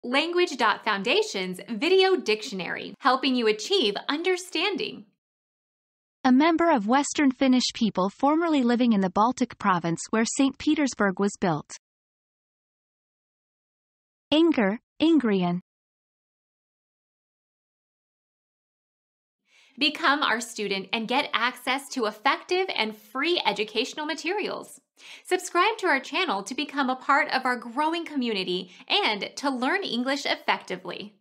Language.Foundation's Video Dictionary, helping you achieve understanding. A member of Western Finnish people formerly living in the Baltic province where St. Petersburg was built. Ingerman. Become our student and get access to effective and free educational materials. Subscribe to our channel to become a part of our growing community and to learn English effectively.